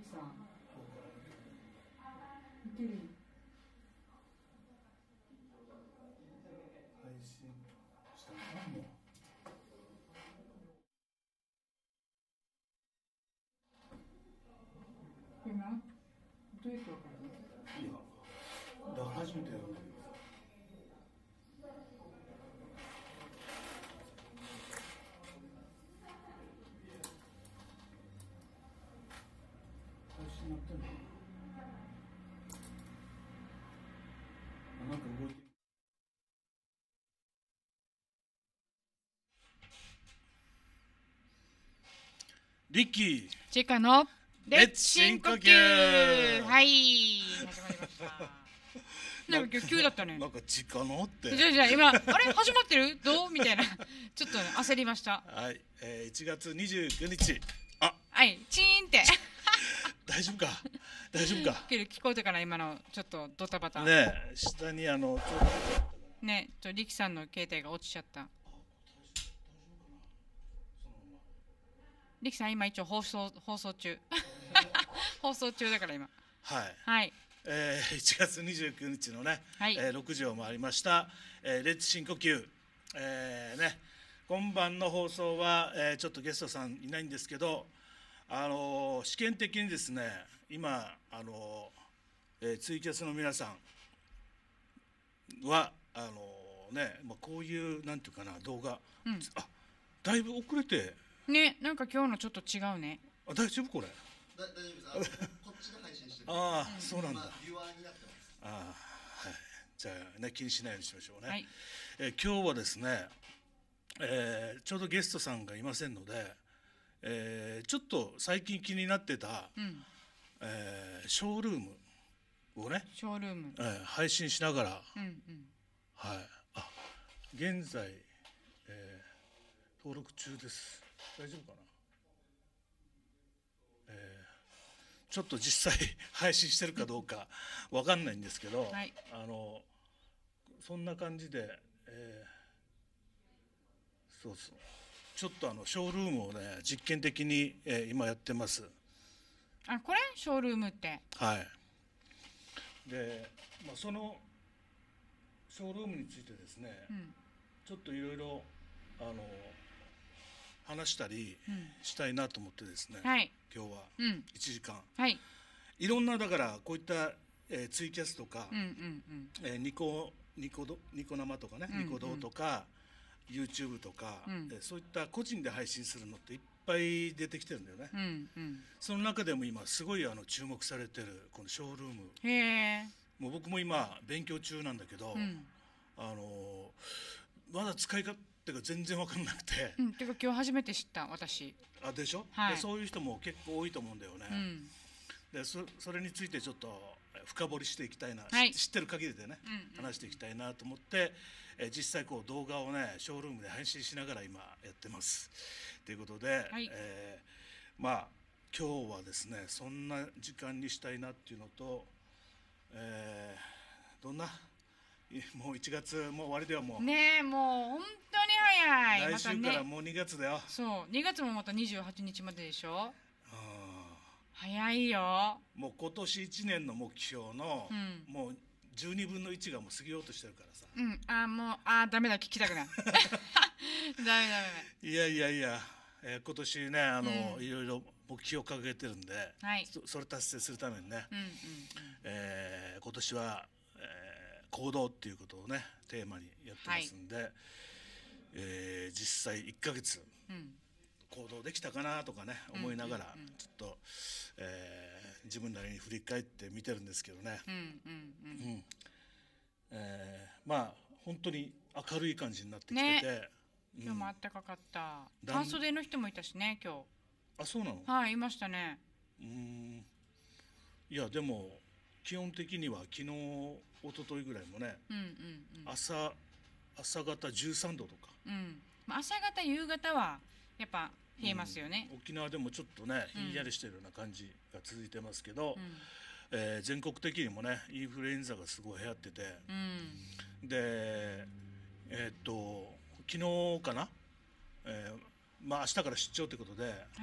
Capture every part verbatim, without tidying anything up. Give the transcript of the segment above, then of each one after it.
キさん。いける。 配信したのもう。 これな、どうやってわかるの？ いや、だから初めてやるんだけど。配信やってんのかな。あ、なんか動いてる。リッキー。 チェカのレッツ深呼吸。 はい、始まりました。なんか今日急だったね。 なんか時間のって。 じゃあじゃあ今あれ始まってる？どうみたいなちょっと、ね、焦りました。 はい、えー、いちがつにじゅうくにち。あ、 はいチーンって大丈夫か。大丈夫か。 聞こえたかな今のちょっとドタバタ。 ねえ、下にあのちょっとね、ちょリキさんの携帯が落ちちゃった。リキさん今一応放送放送中放送中だから今。 はい。 はい。 えー、いちがつにじゅうくにちのね、 はい、 えー、ろくじを回りました、えー、レッツ深呼吸、えーね、今晩の放送は、えー、ちょっとゲストさんいないんですけど、あのー、試験的にですね今、あのーえー、ツイキャスの皆さんはあのーねまあ、こういうなんていうかな動画、 うん、 あだいぶ遅れてね、なんか今日のちょっと違うね。 あ大丈夫これだ大丈夫です。あこっちで配信してる。 ああ、そうなんだ。 ビュアーになってます。 ああ、はい。じゃあね気にしないようにしましょうね。 はい、 えー今日はですね、えーちょうどゲストさんがいませんので、えーちょっと最近気になってた、 うん、 えーショールームをね、 ショールーム。 えー配信しながら、 うんうん。 はい。あ、現在、えー登録中です。大丈夫かな。えーちょっと実際配信してるかどうかわかんないんですけど、 はい、 あのそんな感じで、えーそうそうちょっとあのショールームをね実験的に、えー今やってます。 あ、これショールームって。 はいで、まあ、そのショールームについてですね、 うん、 ちょっといろいろあの話したりうん、 したいなと思ってですね、 はい、 今日はうん、 いちじかんはい、 いろんなだからこういった、えーツイキャスとか、 うんうんうんえーニコニコどニコ生とかね、 うんうんニコ動とか YouTube とか、 うんえーそういった個人で配信するのっていっぱい出てきてるんだよね、 うんうんその中でも今すごいあの注目されてるこのショールーム、 へえ。 もう僕も今勉強中なんだけど、 うん、 あのーまだ使い勝手が全然分かんなくて、 うん、てか今日初めて知った私。 あでしょ、 はいでそういう人も結構多いと思うんだよね、 うんで そ, それについてちょっと深掘りしていきたいな、 はい知ってる限りでね、 うんうん、 話していきたいなと思って、えー実際こう動画をねショールームで配信しながら今やってますということで、 はいえーまあ今日はですねそんな時間にしたいなっていうのと、えーどんないもういちがつもう終わりではもう、 ねえ、もう本当に早い。 来週またね、 からもうにがつだよ、 そうにがつもまたにじゅうはちにちまででしょ。 あ早いよ。 ーもう今年いちねんの目標の、 うんもうじゅうにぶんのいちがもう過ぎようとしてるからさ、 うん、あもうあダメだ、聞きたくないダメダメダメ。 いやいやいや、えー今年ねあの、 うんいろいろ目標を掲げてるんで、 はいそそれ達成するためにね、 うんうんえー今年は、えー行動っていうことをねテーマにやってますんで、えー実際いっかげつうんうん行動できたかなとかね思いながら、 うんうんうんちょっと、えー自分なりに振り返って見てるんですけどね、 うんうんうんうんえーまあ本当に明るい感じになってきてて、うん今日もあったかかった。 だん半袖の人もいたしね今あそうなの、 日。はいいましたね。 うーんいやでも基本的には昨日一昨日ぐらいもね、 うんうんうん朝朝方じゅうさんどとか、 うんまあ朝方夕方はやっぱ冷えますよね。 うん沖縄でもちょっとねひんやりしてるような感じが続いてますけど、 うんえー全国的にもねインフルエンザがすごい流行ってて、 うんでえーっと昨日かな、えーまあ明日から出張ってことで、 はい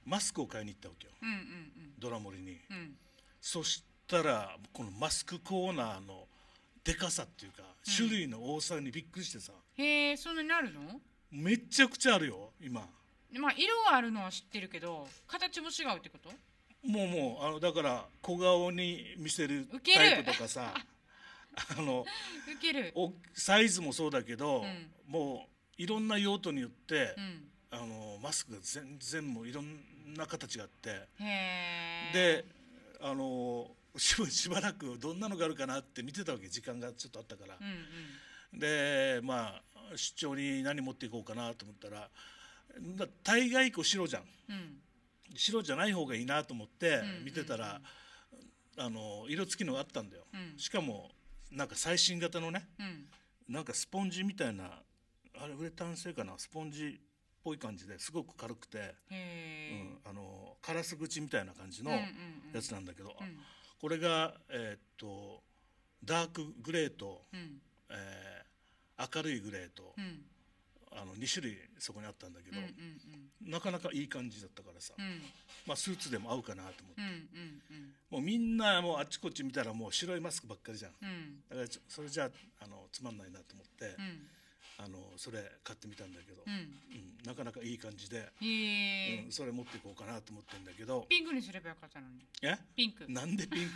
マスクを買いに行ったわけよ、 うんうんドラ森に、 うんうん。 そしたらこのマスクコーナーのでかさっていうか、 うん種類の多さにびっくりしてさ、 へえ、そんなになるの？ めちゃくちゃあるよ今。 まあ色があるのは知ってるけど、形も違うってこと？ もうもうあのだから小顔に見せるウケるタイプとかさあのウケる。 おサイズもそうだけど、 うんもういろんな用途によって、 うん。 あのマスクが全然もういろんな形があって、 へえ。 であのしばしばらくどんなのがあるかなって見てたわけ、時間がちょっとあったから、 うんうん。 でまあ出張に何持っていこうかなと思ったら、だ大概こう白じゃん、 うん白じゃない方がいいなと思ってうん見てたら、あの色付きのがあったんだよ、 うんしかもなんか最新型のね、 うんなんかスポンジみたいな、あれウレタン製かな、スポンジっぽい感じですごく軽くて、 へえ。 うん、あのカラス口みたいな感じのうんうんうんやつなんだけど、 うんこれが、えーっとダークグレーと、 うんえー明るいグレーと、 うんあのに種類そこにあったんだけど、 うんうんなかなかいい感じだったからさ、 うんうんまあ、スーツでも合うかなと思って、 うんうんもうみんなもうあっちこっち見たらもう白いマスクばっかりじゃん、 うんだからちょそれじゃあのつまんないなと思って、 うんあのそれ買ってみたんだけど、 うんうんなかなかいい感じで、 へえうん、それ持っていこうかなと思ってるんだけど、 ピンクにすればよかったのに。 えピンク。 なんでピンク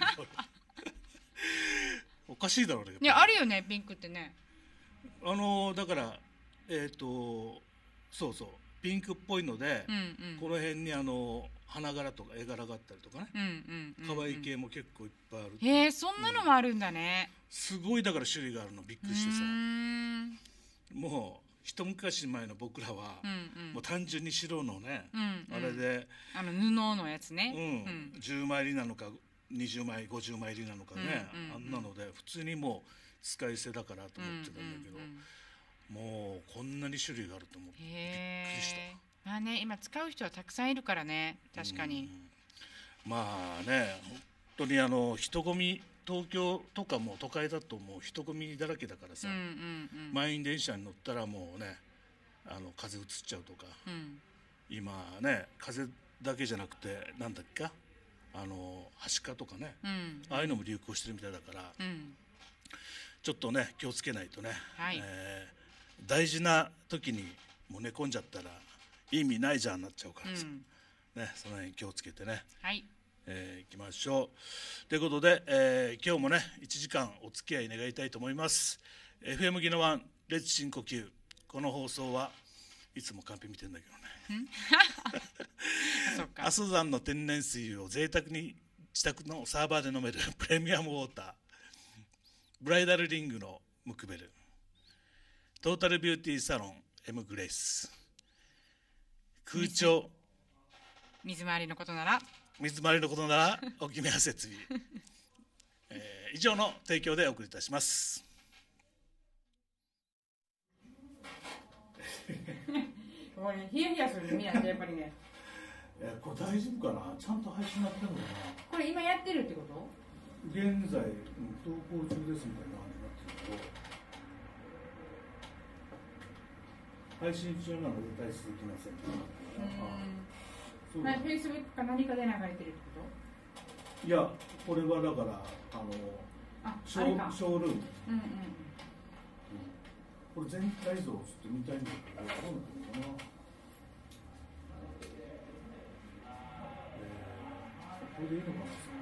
おかしいだろうね。 ね、あるよね、ピンクってね。 あのだからえっ、とそうそうピンクっぽいので、 うんうん。 この辺にあの花柄とか絵柄があったりとかね、 うんうんうんうん。 可愛い系も結構いっぱいある、 へえ、そんなのもあるんだね。 すごいだから種類があるのびっくうりしてさ、 ーんもう一昔前の僕らは、 うんうんもう単純に白のね、 うんうんあれで、 あの布のやつうね。 んじゅうまい入りなのかにじゅうまいごじゅうまい入りなのかね、 うんうんうんあんなので普通にもう使い捨てだからと思ってたんだけど、 うんうんうんもうこんなに種類があると思ってびっくりした。 へえ。まあね、今使う人はたくさんいるからね、確かに。 うんまあね本当にあの人混み、東京とかも都会だともう人混みだらけだからさ、 うんうんうん。 満員電車に乗ったらもうねあの風邪うつっちゃうとか、 うん今ね風邪だけじゃなくてなんだっけあのはしかとかね、 うんああいうのも流行してるみたいだから、 うん。 ちょっとね気をつけないとね、 はいえー大事な時にもう寝込んじゃったら意味ないじゃんなっちゃうからさ、 うんね、その辺気をつけてね、 はい。 えー、いきましょう。ということで、えー今日もねいちじかんお付き合い願いたいと思います。 エフエム ギノワンレッツ深呼吸。この放送はいつもカンペ見てんだけどね、 そっか阿。蘇山の天然水を贅沢に自宅のサーバーで飲めるプレミアムウォーター、ブライダルリングのムクベル、トータルビューティーサロン M グレイス、空調水回りのことなら。 水回りのことなら沖縄設備、えー以上の提供でお送りいたします。 これね、ヒヤヒヤするね、みんなやっぱりね。 えーこれ大丈夫かな、ちゃんと配信なってるのかな。 これ今やってるってこと？ 現在うん投稿中ですみたいな感じになってるけど、配信中なので絶対続きません。あそうまあ、フェイスブックか何かで流れてるってこいやこれはだからあのと？あ、 ショあれかーショールーム、 うんうん。 これ全体像をちょっと見たいんだけど、どうなってるのかな。これでいいのかな。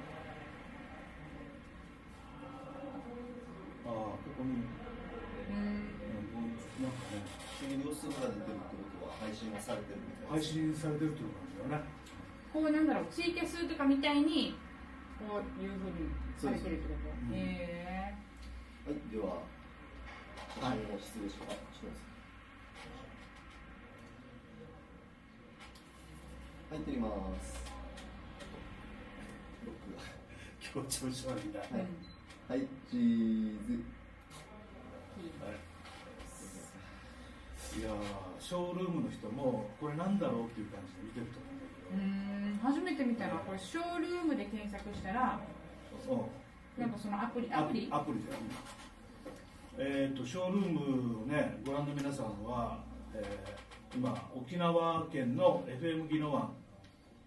ああ、ここに、 うんうんなんかね、 そういう様子が出てるってことは配信はされてるみたい配信されてるっていう感じだね。 こうなんだろう、ツイキャスとかみたいにこういうふうにされてるってこと？ そうですへえ。 はい、では写真を失礼します。はい、撮ります。録画。 強調し悪いな。 はい、はい、チーズ。 いやー、ショールームの人もこれなんだろうっていう感じで見てると思うんだけど。 うん、初めて見たらこれショールームで検索したらうんなんかそのアプリアプリアプリで、えー、とショールームをねご覧の皆さんは、えー今沖縄県の エフエム ギノワン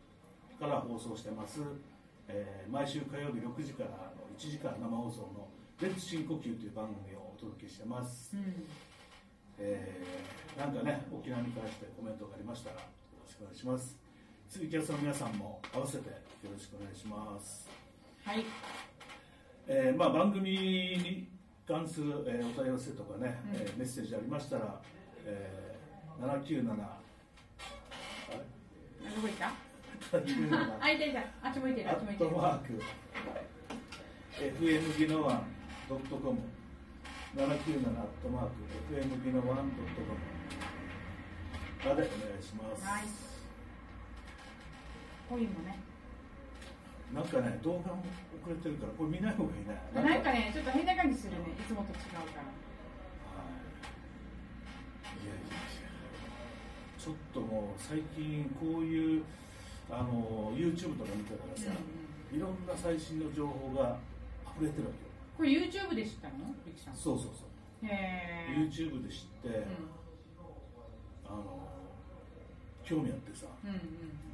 から放送してます、えー毎週火曜日ろくじからのいちじかん生放送の「レッツ深呼吸」という番組をお届けしてます、 うんえーなんかね沖縄に関してコメントがありましたらよろしくお願いします。ツイキャスの皆さんも合わせてよろしくお願いします。 はい。 えーまあ、番組に関する、えーお問い合わせとかね、 うんえーメッセージありましたら、えー、ななきゅうななあれどこ行った？ ななきゅうななあ、いたいた。あっち向いてる。 アッあっち向いてる。 トマーク エフエム ギノワンドットコム ななきゅうななアットマーク エフエム ギノワンドットコムまでお願いします。 はい。コインもね。 なんかね動画も遅れてるからこれ見ない方がいいね。 なんかね、ちょっと変な感じするね。いつもと違うから。 はいいやいやいやちょっともう最近こういうあの YouTube とか見てたらさ、 うんいろんな最新の情報が溢れてるわけよ。 これ YouTube で知ったの？ゆきさん。 そうそうそうへえ。 YouTube で知って、 うんあの興味あってさ、 うんうん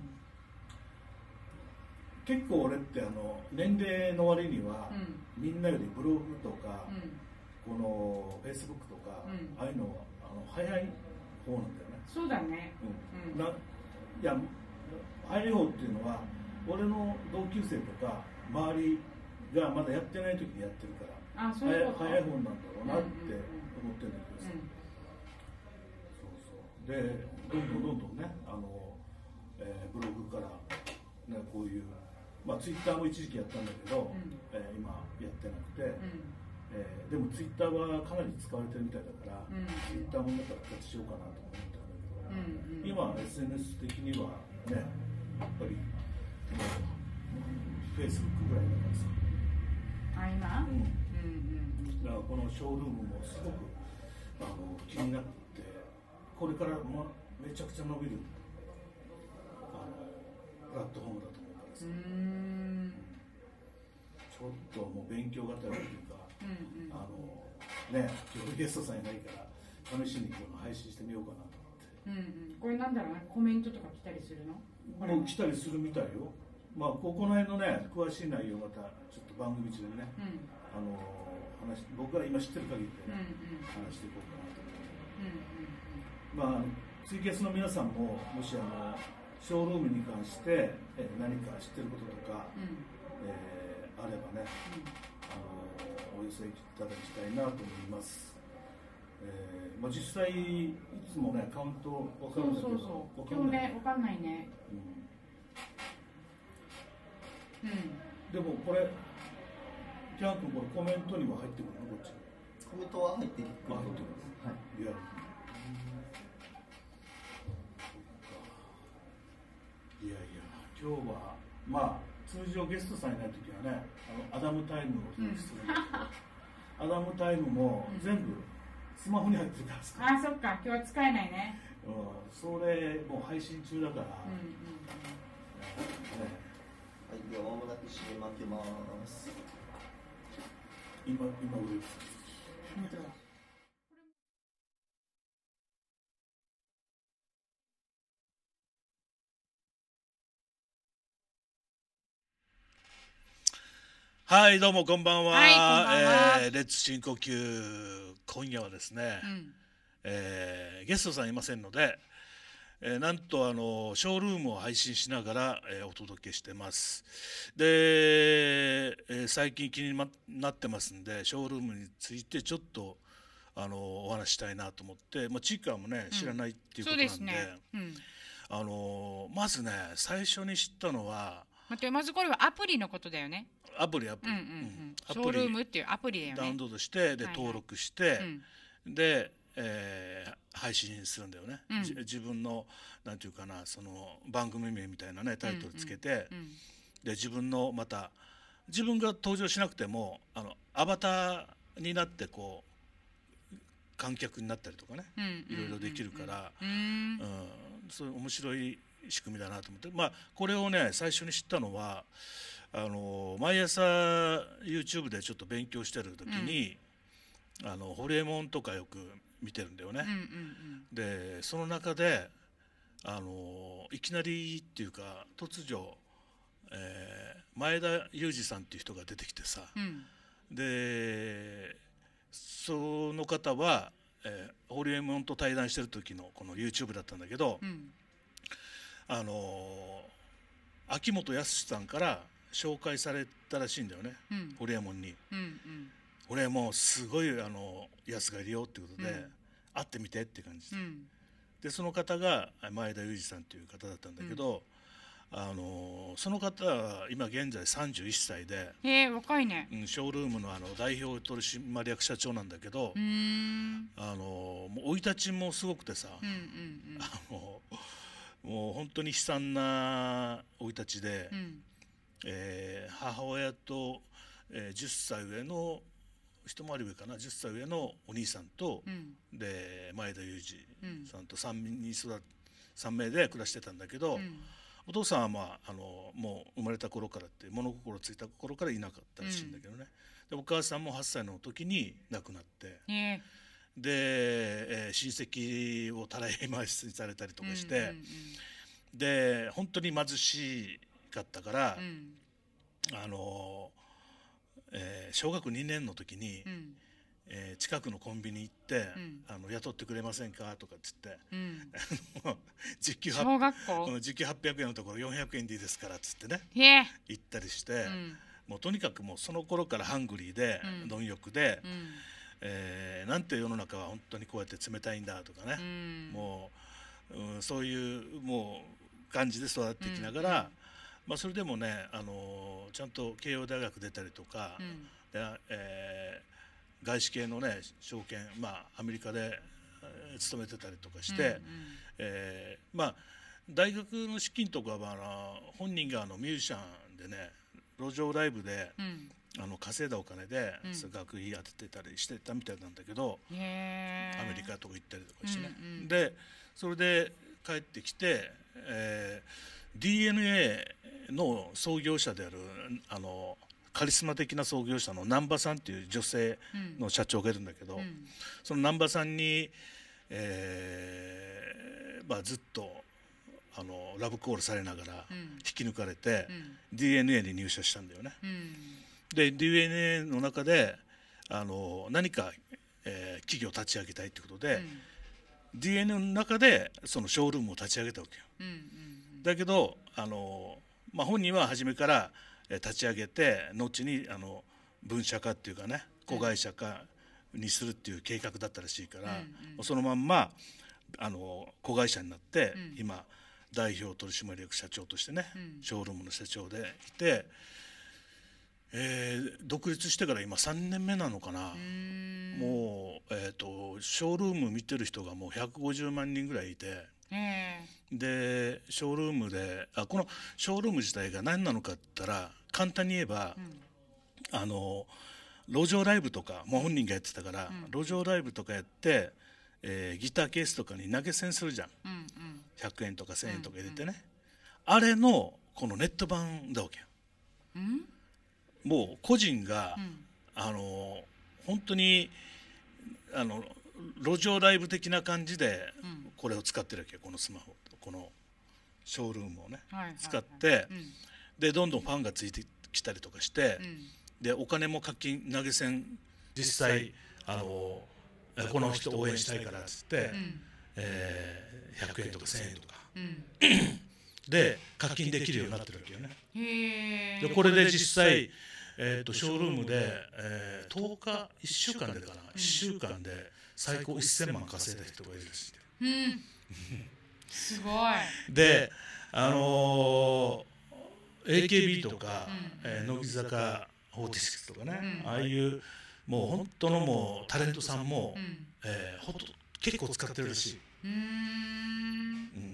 結構俺ってあの年齢の割には、 うんみんなよりブログとか、 うんこの Facebook とか、 うんああいうのはあの早い方なんだよね。 そうだね。 うんうんないや早い方っていうのは俺の同級生とか周りがまだやってない時にやってるからあ、そういうこと。 早い方なんだろうなってうんうんうん思ってるんだけどさ、 うんそうそうでどんどんどんどんねあの、えーブログから、ね、こういう、まあ、ツイッターも一時期やったんだけど、 うんえー今やってなくて、 うんえーでもツイッターはかなり使われてるみたいだから、 うんツイッターもまた復活しようかなと思ったんだけど、 うんうん今 エスエヌエス 的にはねやっぱりフェイスブックぐらいだからさ、 あ、今？ うんうんうんだからこのショールームもすごくあの気になってこれから、ま、めちゃくちゃ伸びるあのプラットフォームだと思うからさ、 うん。うーん。 ちょっともう勉強がてらというか、 うんうん。 あのね今日ゲストさんいないから試しにこの配信してみようかなと思って。 うんうん。これなんだろうね。コメントとか来たりするの？これ。 もう来たりするみたいよ。まあここの辺のね詳しい内容またちょっと番組中でね、 うんあの話僕が今知ってる限りでね、 うんうん話していこうかなとうんうん思って。まあツイキャスの皆さんももしあのショールームに関して、えー何か知ってることとか、 うんえーあればね、あのお寄せいただきたいなと思います。えーまあ、実際いつもねカウントわかそうるんだけど、 そうそう。 わかんない今日ね、わかんないね。 うんうん。 でもこれキャン君これコメントにも入ってくるのこっち。 コメントは入ってくるとあ思い入ってます。はい。 いや。いやいや今日はまあ通常ゲストさんいない時はねあのアダムタイムを表示するんだけど、アダムタイムも全部スマホに入ってるからさ、 あ、そっか。今日は使えないね。 うん、それもう配信中だから、 うんうんねはい、ではまもなく締めまけます。 今今上うん。本当だ。 はいどうもこんばんは、 はいこんばんはえーレッツ深呼吸今夜はですね、 うん。 えーゲストさんいませんので、えーなんとあのショールームを配信しながら、えーお届けしてますで、えー最近気にまなってますんでショールームについてちょっとあのお話ししたいなと思って、まあ、チーカーもね知らないっていうこそうとなんで,、 ですね。うん。 あのまずね最初に知ったのは待って、まずこれはアプリのことだよね。 アプリアプリ、 うんうんううんん。 アプリショールームっていうアプリだよね。 ダウンロードしてではいはい登録して、 うんで、えー配信するんだよね、 うんじ自分のなんていうかなその番組名みたいなねタイトルつけて、 うんで自分のまた自分が登場しなくてもあのアバターになってこう観客になったりとかね、 うんうんいろいろできるから、 うんうんうん、そういう面白い仕組みだなと思って、まあこれをね最初に知ったのはあの毎朝 YouTube でちょっと勉強してる時に、あのホリエモンとかよく見てるんだよね。 うんうんでその中であのいきなりっていうか突如えー、前田裕二さんっていう人が出てきてさ、 うん、 でその方は、えー、ホリエモンと対談してる時のこの YouTube だったんだけど、 うん、 あのー、秋元康さんから紹介されたらしいんだよね、 うん、 ホリエモンに。 うん、うん、 ホリエモンすごいあのやつがいるよってことで、うん、会ってみてって感じで、うん、でその方が前田裕二さんっていう方だったんだけど、うん、あのその方は今現在さんじゅういっさいで、 へー若いね、 うん、ショールームのあの代表取締役社長なんだけど、 うーん、 あの生い立ちもすごくてさ、 うんうんうん、 あのもう本当に悲惨な生い立ちで、うん、えー、母親と、えー、じゅっさい上の一回り上かなじゅっさい上のお兄さんと、うん、で前田裕二さんと 3, 人育さん名で暮らしてたんだけど、うん、お父さんは、まあ、あのもう生まれた頃からって物心ついた頃からいなかったらしいんだけどね、うん、でお母さんもはっさいの時に亡くなって、えー、で、えー、親戚をたらい回しされたりとかして、うんうんうん、で本当に貧しかったから、うん、あのえー、小学にねんの時に、うんえー、近くのコンビニ行って、うん、あの雇ってくれませんかとかっつって、うん、時給小学校時給はっぴゃくえんのところよんひゃくえんでいいですからっつってね行ったりして、うん、もうとにかくもうその頃からハングリーで、うん、貪欲で、うんえー、なんて世の中は本当にこうやって冷たいんだとかね、うん、もう、うん、そういうもう感じで育っていきながら、うんうんまあ、それでもね、あのー、ちゃんと慶応大学出たりとか、うんでえー、外資系のね証券、まあ、アメリカで、えー、勤めてたりとかして、うんうんえーまあ、大学の資金とかは、あの本人があのミュージシャンでね路上ライブで、うん、あの稼いだお金で、うん、学費当ててたりしてたみたいなんだけど、アメリカとか行ったりとかしてね、うんうん、でそれで帰ってきて、えー、ディーエヌエー の創業者であるあのカリスマ的な創業者の難波さんっていう女性の社長がいるんだけど、うん、その難波さんに、えーまあ、ずっとあのラブコールされながら引き抜かれて、うん、ディーエヌエー に入社したんだよね、うん、で ディーエヌエー の中であの何か、えー、企業を立ち上げたいってことで、うん、ディーエヌエー の中でそのショールームを立ち上げたわけよ、うんうんうん、だけどあのまあ、本人は初めから立ち上げて後にあの分社化っていうかね子会社化にするっていう計画だったらしいから、うんうん、そのまんまあの子会社になって、うん、今代表取締役社長としてね、うん、ショールームの社長でいて、えー、独立してから今さんねんめなのかな。もう、えーと、ショールーム見てる人がもうひゃくごじゅうまんにんぐらいいて、でショールームであこのショールーム自体が何なのかって言ったら簡単に言えば、うん、あの路上ライブとかもう本人がやってたから、うん、路上ライブとかやって、えー、ギターケースとかに投げ銭するじゃん、うんうん、ひゃくえんとかせんえんとか入れてね、うんうん、あれのこのネット版だわけよ、うん、もう個人が、うん、あの本当にあの路上ライブ的な感じでこれを使ってるわけよ、このスマホこのショールームをね、はいはいはい、使って、うん、でどんどんファンがついてきたりとかして、うん、でお金も課金投げ銭実際あのこの人応援したいからっつって、うんえー、ひゃくえんとかせんえんとか、うん、で課金できるようになってるわけよね。へでこれで実際、えー、とショールームで、えー、とおかいっしゅうかんでかな、うん、いっしゅうかんで最高せんまん稼いだ人がいるらしい、うん、 すごい。 であのー、エーケービー とか、うんえー、乃木坂フォーティシックスとかね、うん、ああいうもう本当のもうタレントさんも、うんえー、ほんと結構使ってるらしい。うーん、うん、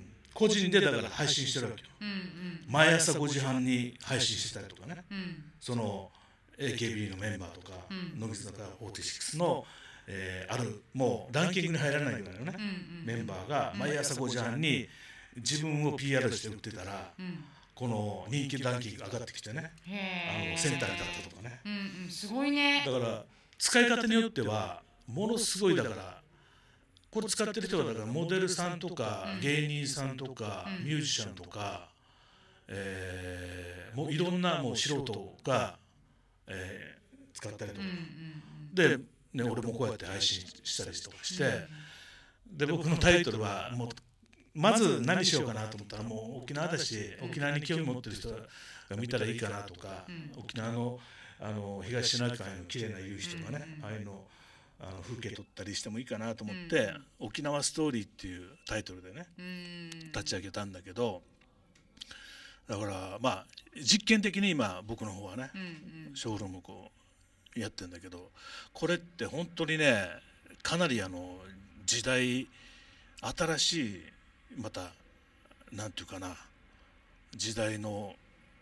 個人でだから配信してるわけよ、うんうん、毎朝ごじはんに配信したりとかね、うん、その エーケービー のメンバーとか、うん、乃木坂フォーティシックスのえー、あるもうランキングに入らないぐらいのね、うんうん、メンバーが毎朝ごじはんに自分を ピーアール して売ってたら、うん、この人気ランキング上がってきてね、あのセンターに立ったとかね、 うんうん、すごいね。 だから使い方によってはものすごいだからこれ使ってる人はだからモデルさんとか、うん、芸人さんとか、うん、ミュージシャンとか、 えー、もういろんなもう素人が、えー、使ったりとか、 うんうんで、ね、俺もこうやって配信したりとかして、で僕のタイトルはもうまず何しようかなと思ったら、もう沖縄だし、沖縄に興味持ってる人が見たらいいかなとか、沖縄のあの東シナ海の綺麗な夕日とかね、ああいうのあの風景撮ったりしてもいいかなと思って、沖縄ストーリーっていうタイトルでね立ち上げたんだけど、だからまあ実験的に今僕の方はねショールームをこうやってるんだけど、これって本当にねかなりあの時代新しいまたなんていうかな時代の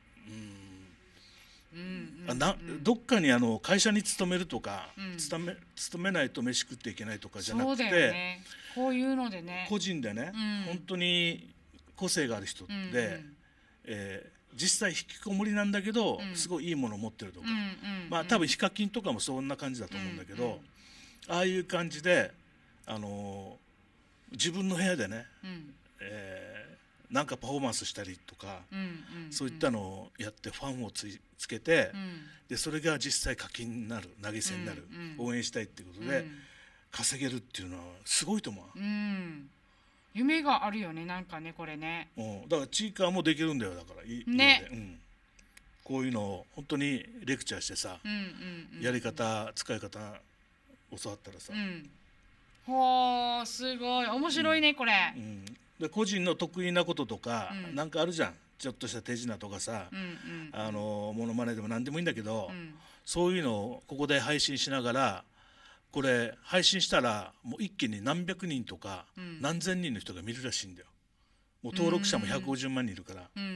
うんうん、などっかにあの会社に勤めるとか、うん、勤め勤めないと飯食っていけないとかじゃなくて、そうだよね、 こういうのでね個人でね、うん、本当に個性がある人って、うんうんえー、実際引きこもりなんだけど、うん、すごいいいものを持ってるとか、うんうん、まあ多分ヒカキンとかもそんな感じだと思うんだけど、うんうん、ああいう感じで、あのー、自分の部屋でね、うんえーなんかパフォーマンスしたりとか、うんうんうん、そういったのをやってファンを つ, つけて、うん、でそれが実際課金になる、投げ銭になる、うんうん、応援したいっていうことで、うん、稼げるっていうのはすごいと思う、うん、 夢があるよね、なんかねこれね、 うん、だからチーカーもできるんだよ、だからいね、 家で、うん、こういうのを本当にレクチャーしてさ、うんうんうん、やり方使い方教わったらさ、うん、 ほーすごい面白いね、うん、これ、 うんで個人の得意なこととか、うん、なんかあるじゃん、ちょっとした手品とかさ、うんうん、あのモノマネでも何でもいいんだけど、うん、そういうのをここで配信しながら、これ配信したらもう一気に何百人とか、うん、何千人の人が見るらしいんだよ。もう登録者もひゃくごじゅうまん人いるから、うんうんうん、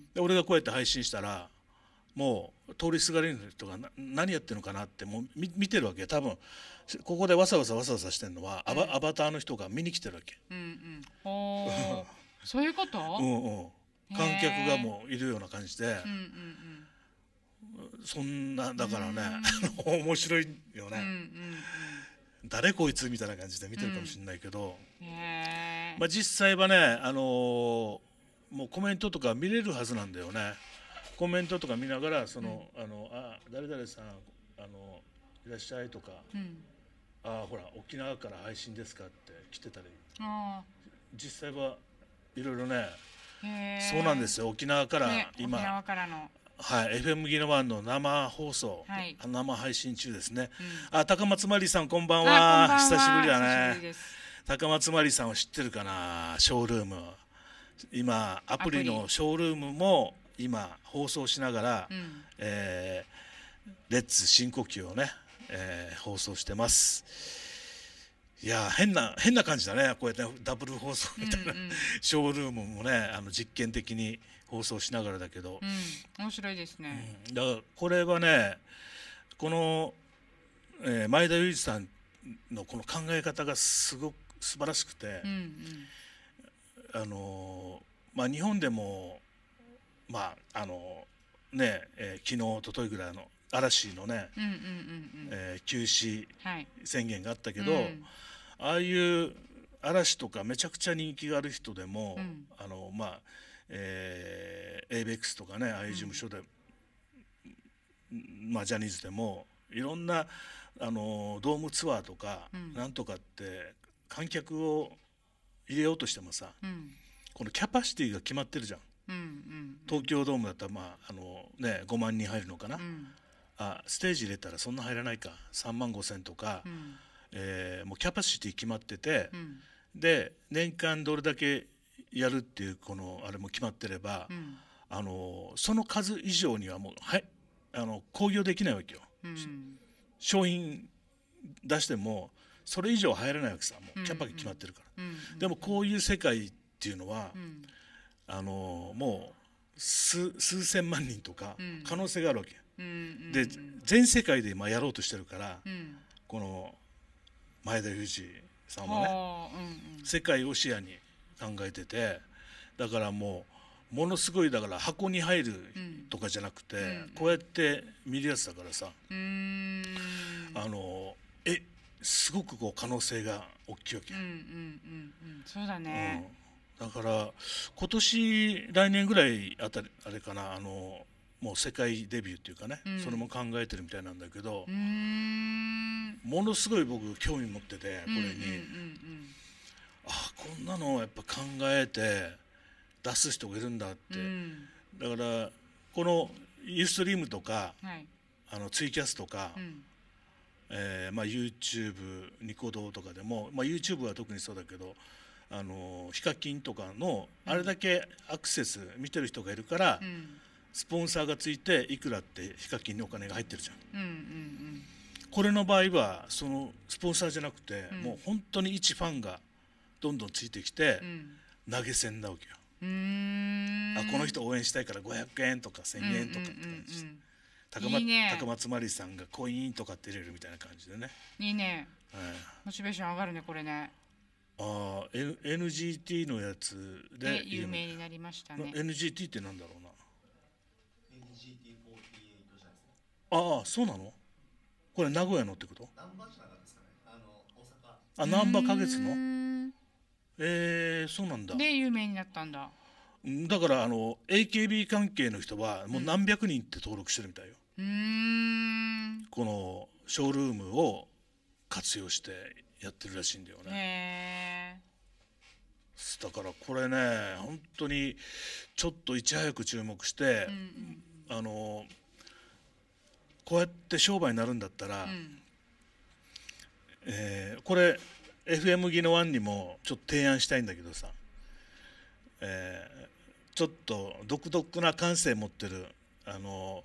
で俺がこうやって配信したらもう通りすがりの人が何やってるのかなってもう 見, 見てるわけ。多分ここでわさわさわさわさしてるのは、うん、ア, バアバターの人が見に来てるわけ、うんうん、 おそういうことうんうん観客がもういるような感じで、うんうんうん、そんなだからね、うん、面白いよね、うんうんうん、誰こいつみたいな感じで見てるかもしれないけど、うんまあ、実際はね、あのー、もうコメントとか見れるはずなんだよね。コメントとか見ながらその、うん、あのあ誰々さんあのいらっしゃいとか、うん、あほら沖縄から配信ですかって来てたり、あ実際はいろいろね、そうなんですよ、沖縄から、ね、今沖縄からのはい、エフエム ギノワンの生放送、はい、生配信中ですね、うん、あ高松まりさんこんばんは、んんは久しぶりだね。高松まりさんを知ってるかな、ショールーム、今アプリのショールームも今放送しながら、うんえー、レッツ深呼吸をね、えー、放送してます。いや変な変な感じだね、こうやってダブル放送みたいな、うんうん、ショールームもねあの実験的に放送しながらだけど、 うん、面白いですね、 うん、だからこれはねこの、えー、前田裕二さんのこの考え方がすごく素晴らしくて、うんうん、あのまあ日本でもまああのね、えー、昨日一昨日ぐらいの嵐のね休止宣言があったけど、うん、ああいう嵐とかめちゃくちゃ人気がある人でも、うん、あのまあえー、エイベックスとかねああいう事務所で、うん、まあジャニーズでもいろんなあのドームツアーとか、うん、なんとかって観客を入れようとしてもさ、うん、このキャパシティが決まってるじゃん。うんうんうん、東京ドームだったら、まああのね、ごまんにん入るのかな、うん、あステージ入れたらそんな入らないかさんまんごせんとか、うんえー、もうキャパシティ決まってて、うん、で年間どれだけやるっていうこのあれも決まってれば、うん、あのその数以上にはもうはいあの興行できないわけよ、うん、商品出してもそれ以上入らないわけさ、もうキャパが決まってるから、うんうん、でもこういう世界っていうのは、うんあのもう 数, 数千万人とか可能性があるわけ、うん、で全世界で今やろうとしてるから、うん、この前田裕二さんはね、うんうん、世界を視野に考えてて、だからもうものすごいだから箱に入るとかじゃなくて、うん、こうやって見るやつだからさ、うん、あのえすごくこう可能性が大きいわけ、うんうんうんうん、 そうだね、 うんだから今年来年ぐらいあたりあれかな、あのもう世界デビューっていうかね、 うんそれも考えてるみたいなんだけど、 うーんものすごい僕興味持っててこれに、 うんうんあこんなのをやっぱ考えて出す人がいるんだって、 うんうんだからこのユーストリームとかはいあのツイキャスとか、 うんえーまあ、YouTube ニコ動とかでも、まあ、YouTube は特にそうだけど、あのヒカキンとかのあれだけアクセス見てる人がいるから、 うんスポンサーがついていくらってヒカキンにお金が入ってるじゃん。 うんうんこれの場合はそのスポンサーじゃなくて、 うんもう本当に一ファンがどんどんついてきてうん投げ銭なわけよ。 うーんあこの人応援したいからごひゃくえんとかせんえんとかって感じで、 うんうん高松いいね高松マリさんがコインとかって入れるみたいな感じでね、 うんいいねはい、 モチベーション上がるねこれねああ エヌジーティー のやつでで有名になりましたねエヌジーティー ってなんだろうな。 エヌジーティーフォーティーエイト じゃないですか。 ああそうなの。これ名古屋のってこと。 ナンバーじゃなかったですかね。あの大阪。 あ難波花月のうーんえー、そうなんだ。 で有名になったんだうんだからあの エーケービー 関係の人はもう何百人って登録してるみたいよ、 うーんこのショールームを活用してやってるらしいんだよね。 へえだからこれね本当にちょっといち早く注目してう、んあのこうやって商売になるんだったら、 うんえーこれ エフエム ギノワンにもちょっと提案したいんだけどさ、えーちょっと独特な感性持ってるあの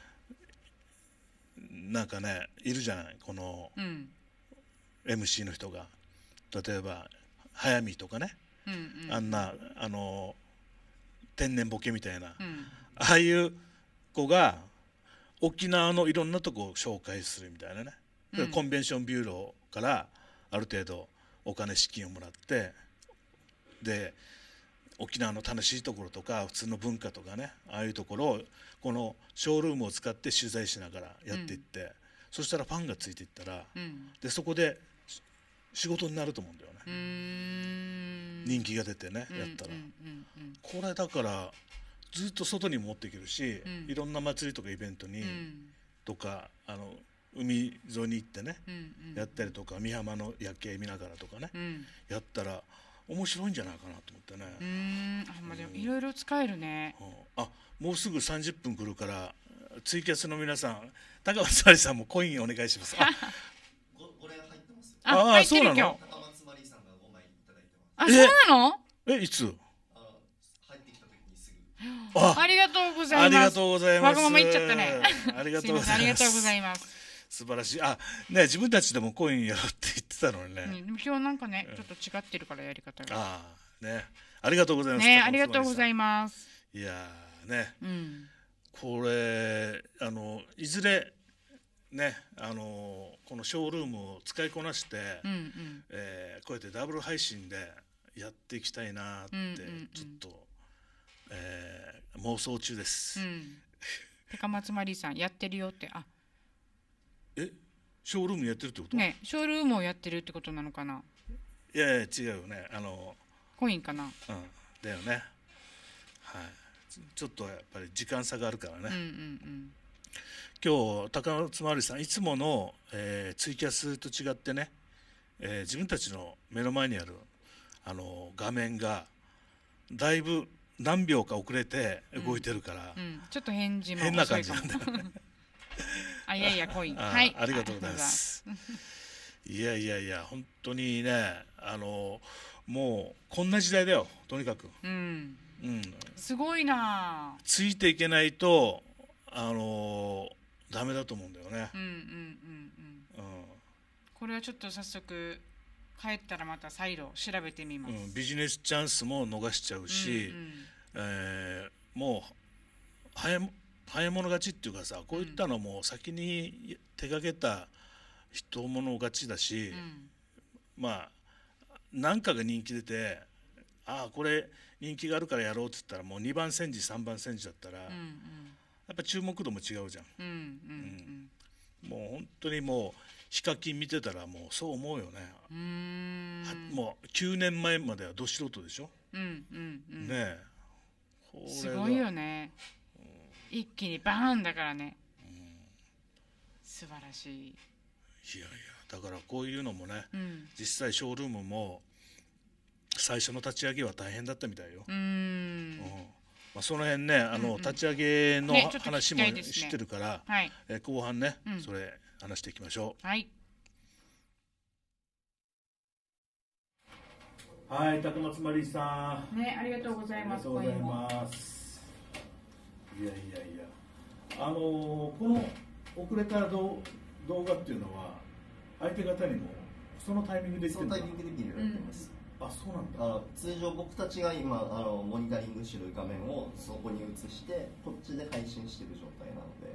なんかねいるじゃない、このうんエムシー の人が。例えば速水とかね、 うんうんあんなあの天然ボケみたいな、 うんああいう子が沖縄のいろんなとこを紹介するみたいなね、 うんコンベンションビューローからある程度お金資金をもらって、で沖縄の楽しいところとか普通の文化とかね、ああいうところをこのショールームを使って取材しながらやっていって、そしたらファンがついていったら、 うんでそこでし仕事になると思うんだよね、 うーん人気が出てね、 うんやったら、 うんうんうんこれだからずっと外にも持っていけるし、 うんいろんな祭りとかイベントに、 うんとかあの海沿いに行ってね、 うんうんやったりとか美浜の夜景見ながらとかね、 うんやったら面白いんじゃないかなと思ってね、 うーんあまあでもいろいろ使えるねうんあもうすぐさんじゅっぷん来るからツイキャスの皆さん高松ありさんもコインお願いします。あごご連入ってますよ。 あーあ入ってそうなのる今日高松マリーさんがごまいいただいてます。 あそうなのえいつあの入ってきた時にすぐ。 あありがとうございますありがとうございます。 わがまま言っちゃったねありがすとございます。 いうませんありがとうございます素晴らしい。あね自分たちでもコインやろうって言ってたのにね、 うんでも今日なんかねちょっと違ってるからやり方がああねありがとうございます。 ねありがとうございまますす。いやーねうんこれあのいずれねあのこのショールームを使いこなして、 うんうんえーこうやってダブル配信でやっていきたいなってうんうんうんちょっと、えー妄想中です、 うん高松マリーさんやってるよってあえショールームやってるってこと、 ねショールームをやってるってことなのかないやいや違うよねあのコインかなうんだよねはいちちょっとやっぱり時間差があるからね、 うんうん今日高松まりさんいつもの、えーツイキャスと違ってね、えー自分たちの目の前にあるあの画面がだいぶ何秒か遅れて動いてるから、 うんうんちょっと返事も変な遅いかも感じなんだよねあいやいやコインあーはいありがとうございますいやいやいや本当にねあのもうこんな時代だよとにかく、 うんうん、 すごいなついていけないとあのダメだと思うんだよねうん、うんうんうんうんこれはちょっと早速帰ったらまた再度調べてみます、 うん、ビジネスチャンスも逃しちゃうし、 うんえーもう早も早物勝ちっていうかさこういったのも先に手がけた人物勝ちだし、 うんまあ何かが人気出てああこれ人気があるからやろうって言ったらもうにばん煎じさんばん煎じだったら、 うんやっぱ注目度も違うじゃん。 うんうんうんもう本当にもうヒカキン見てたらもうそう思うよね。 うーんはもうきゅうねんまえまではど素人でしょ、 うんうんうんねえこれがすごいよね、一気にバーンだからね、素晴らしい。 いやいやだからこういうのもね、 うん実際ショールームも最初の立ち上げは大変だったみたいよ、 うーんうんまあ、その辺ねあの、 うんうん立ち上げの、 ねちょっと聞き話もたいですね知ってるから、 はいえ後半ね、 うんそれ話していきましょはい。 う。はい高松マリーさんね、ありがとうございます。 ありがとうございますいやいやいやあのーこの遅れた動動画っていうのは相手方にもそのタイミングで言ってるのかそのタイミングで見れるようになってます、 あそうなんだあの通常僕たちが今あのモニタリングしてる画面をそこに映してこっちで配信してる状態なので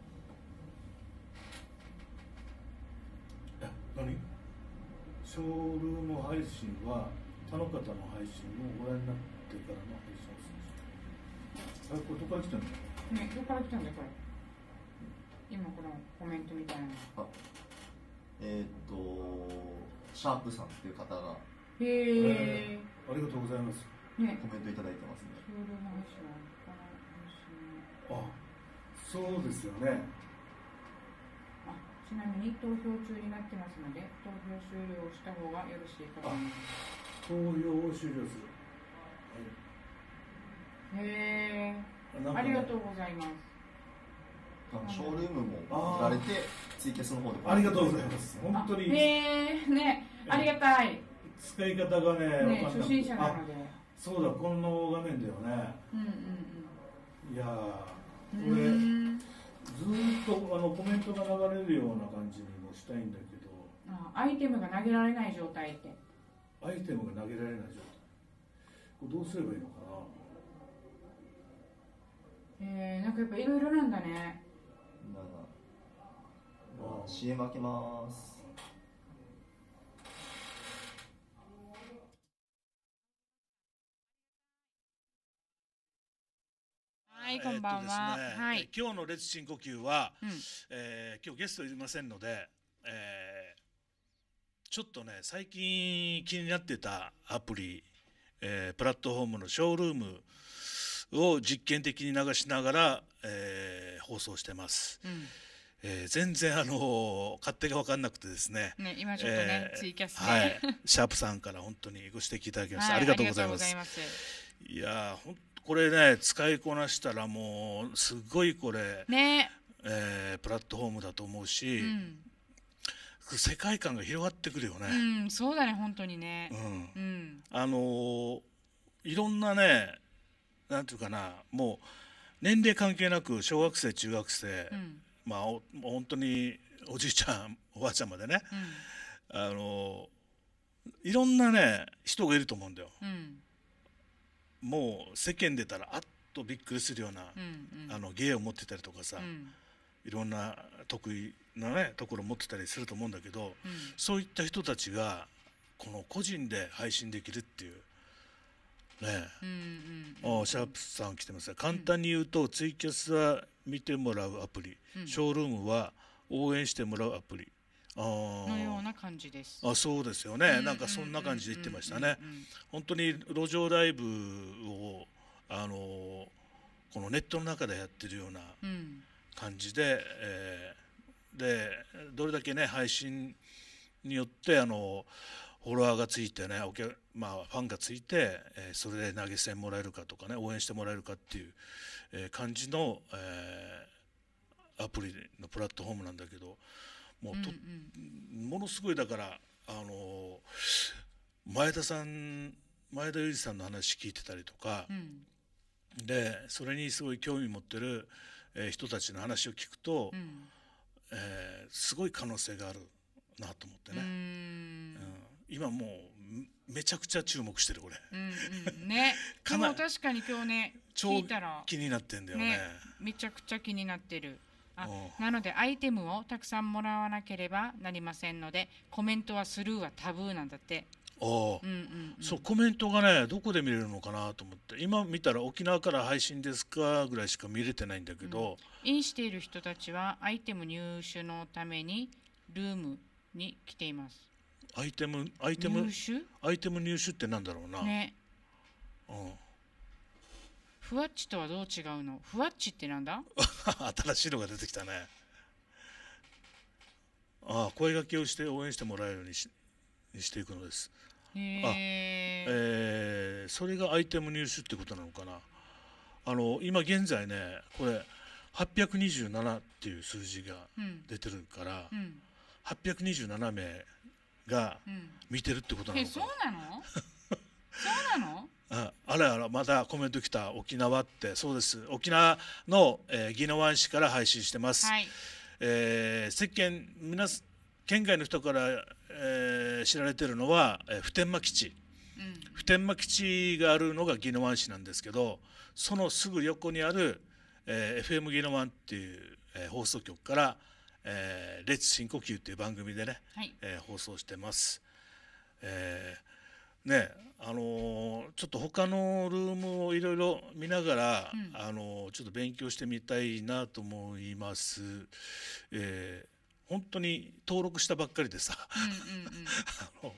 え何ショールーム配信は他の方の配信をご覧になってからの配信をするんですか。あこれどこから来たのね、どこから来たんだこれ。今このコメントみたいな。 あえーっとシャープさんっていう方がへえ。 ありがとうございます。 ね。 コメントいただいてますね。 ショールーム配信はこの配信あそうですよね。 あ、ちなみに投票中になってますので、投票終了した方がよろしいかと思います。 投票を終了する。 へえ。 なんかねありがとうございます。 あのショールームも見られてツイキャスの方でありがとうございます。本当にへえ、ね、ありがたい。 使い方がね、 ね、 わかんなくて初心者なので。 あそうだこの画面だよね。 うんうんいやうん。 ーこれうーんずーっとあのコメントが流れるような感じにもしたいんだけど、 あ、アイテムが投げられない状態って。 アイテムが投げられない状態。これどうすればいいのかな。 へえ、なんかやっぱいろいろなんだね。 なんかまあ シーエム 開けます。 はい、こんばんは。 えーっとですねはい。 今日の列深呼吸は、 うん。 えー今日ゲストいませんので、えーちょっとね最近気になってたアプリ、えープラットフォームのショールームを実験的に流しながら、えー放送してます、 うん。 えー全然あの勝手が分かんなくてですねね、今ちょっとね、 えーツイキャスはいね。、 シャープさんから本当にご指摘いただきまして、 はいありがとうございます。 ありがとうございますいやーほんこれね使いこなしたらもうすごいこれ、 ね。 えープラットフォームだと思うし、 うん。 世界観が広がってくるよね。 うん、そうだね、本当にねう。んうん。 あのーいろんなねなんていうかなもう年齢関係なく小学生中学生、 うん。 まあお本当におじいちゃんおばあちゃんまでね、 うん。 あのーいろんなね人がいると思うんだよ。 うん。 もう世間出たらあっとびっくりするような、 うん。 あの芸を持ってたりとかさ、 うん。 いろんな得意なねところを持ってたりすると思うんだけど、 うん。 そういった人たちがこの個人で配信できるっていうねうん。うん。 あシャープさん来てますね。簡単に言うと、ツイキャスは見てもらうアプリ、 うんショールームは応援してもらうアプリ。あのようーな感じです。 あそうですよね、なんかそんな感じで言ってましたね。 うん。うん。 本当に路上ライブをあのこのネットの中でやってるようなうん。 感じで、えーでどれだけね配信によってあのフォロワーがついてねお客、まあ、ファンがついて、えーそれで投げ銭もらえるかとかね応援してもらえるかっていう、えー感じの、えーアプリのプラットフォームなんだけどもうと、 うん。 ものすごいだからあの前田さん前田裕二さんの話聞いてたりとかう、ん。 でそれにすごい興味持ってる、えー人たちの話を聞くと、 うん。 えーすごい可能性があるなと思ってね、 うん。 うん今もうめちゃくちゃ注目してるこれうん。うん。ね。でかなも確かに今日ね、 超聞いたら。 気になってんだよねね、めちゃくちゃ気になってる。あ、 うんなのでアイテムをたくさんもらわなければなりませんので、コメントはスルーはタブーなんだって。 おうんうんうん。 そうコメントがねどこで見れるのかなと思って今見たら沖縄から配信ですかぐらいしか見れてないんだけど、 インしている人たちはアイテム入手のためにルームに来ています。 アイテムアイテム入手アイテム入手ってなんだろうな、 ね。 うん、 ふわっちとはどう違うの？ふわっちってなんだ？ 新しいのが出てきたね。ああ、声掛けをして応援してもらえるように し, にしていくのです。 へー。 あ、えー、それがアイテム入手ってことなのかな。あの今現在ね、これはっぴゃくにじゅうななっていう数字が出てるから、 うんうん、 はっぴゃくにじゅうななめいが見てるってことなのかな。 え、そうなの？そうなの？ あ, あらあら、またコメント来た。沖縄って、そうです、沖縄の、えー、宜野湾市から配信してます、 はい。 えー、世間皆県外の人から、えー、知られているのは、えー、普天間基地、うん、普天間基地があるのが宜野湾市なんですけど、そのすぐ横にある、えー、エフエム 宜野湾っていう、えー、放送局からえー、レッツ深呼吸っていう番組でね、はい、えー、放送してます。えー、ね、あのー、ちょっと他のルームをいろいろ見ながら、うん、あのー、ちょっと勉強してみたいなと思います。えー、本当に登録したばっかりでさ、 うんうんうん、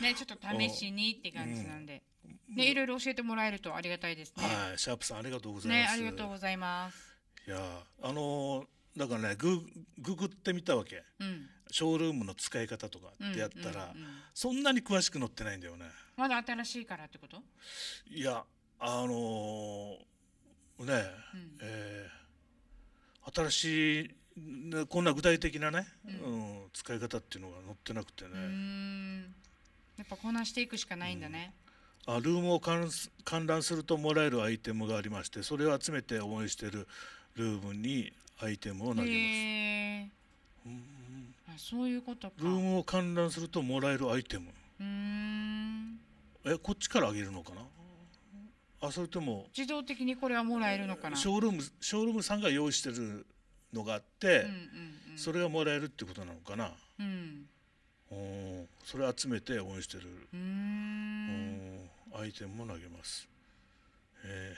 ね、ちょっと試しにって感じなんで、うん、ね、いろいろ教えてもらえるとありがたいですね。 はい、シャープさんありがとうございます。 ね、ありがとうございます。 いや、あのーだからね、グググってみたわけ、うん、ショールームの使い方とかってやったら、うんうんうん、そんなに詳しく載ってないんだよね。 まだ新しいからってこと？ いや、あのー、ね、うん、えー、新しいこんな具体的なね、うんうん、使い方っていうのが載ってなくてね。うーん、やっぱこなしていくしかないんだね。 うん、あ、ルームを観覧するともらえるアイテムがありまして、それを集めて応援しているルームにアイテムを投げます。へー、うん、 あ、そういうことか。 ルームを観覧するともらえるアイテム。 うーん、 え、こっちからあげるのかな。あ、それとも自動的にこれはもらえるのかな。 ショールームショールームさんが用意してるのがあって、うんうんうん、それがもらえるってことなのかな。うん、お、それ集めて応援してる。うーん、アイテムも投げます。え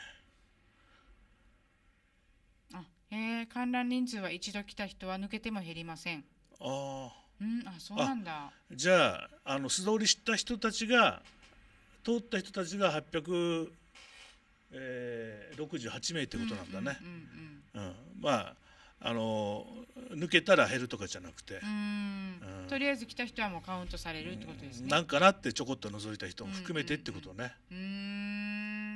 ー、あ、えー、観覧人数は一度来た人は抜けても減りません。 あ、 うん、あ、そうなんだ。 じゃあ、あの素通りした人たちが通った人たちがはっぴゃくろくじゅうはちめいってことなんだね。まああの抜けたら減るとかじゃなくて、うん、 うん、とりあえず来た人はもうカウントされるってことですね。 なんかなってちょこっと覗いた人も含めてってことね。うん、うん、